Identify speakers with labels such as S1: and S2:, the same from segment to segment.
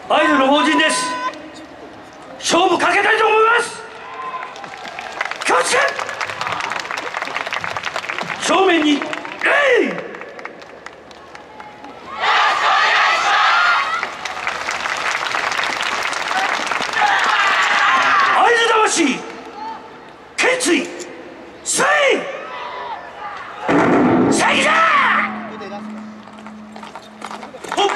S1: アイドルの法人です。勝負かけたいと思います。気をつけ、正面に礼。会津魂決意せい正義だ。ほっ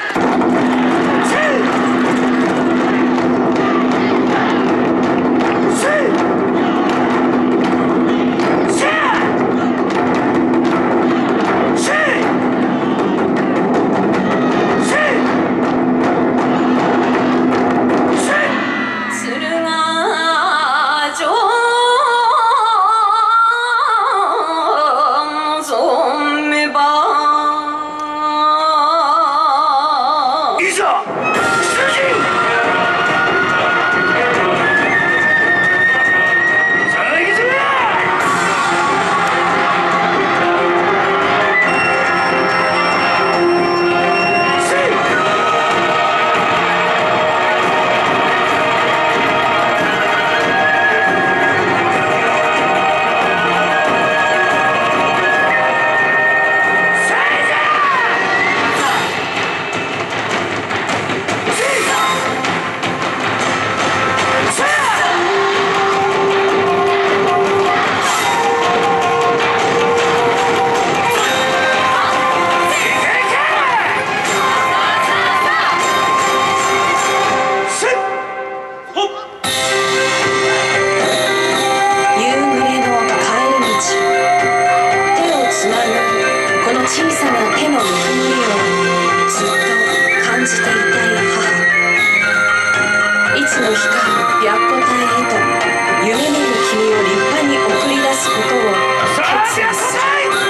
S2: 小さな手のぬくもりをずっと感じていたい母。いつの日か白虎隊へと夢見る君を立派に送り出すことを決意する。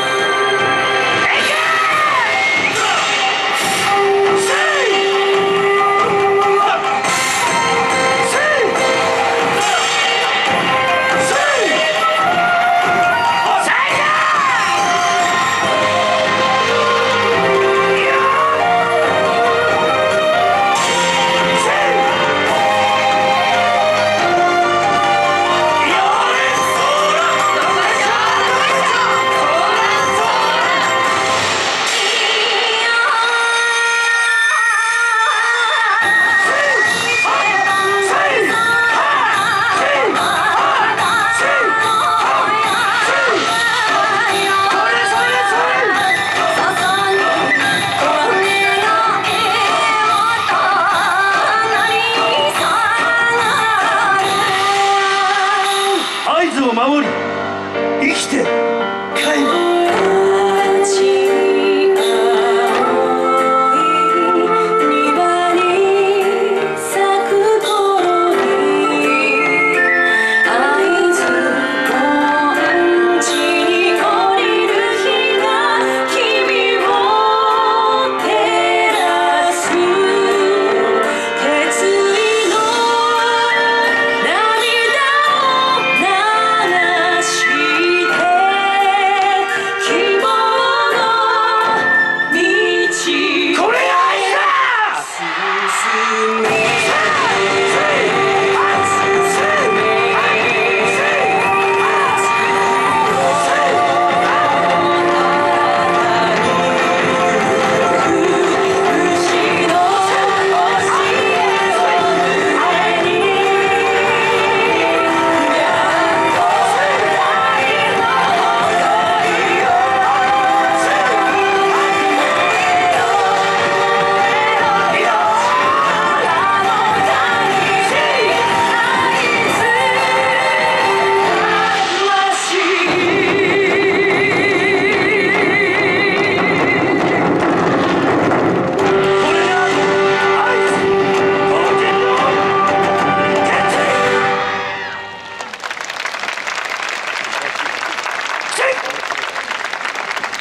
S1: を守り生きて帰る。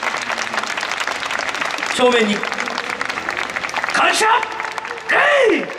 S1: 正面に感謝礼。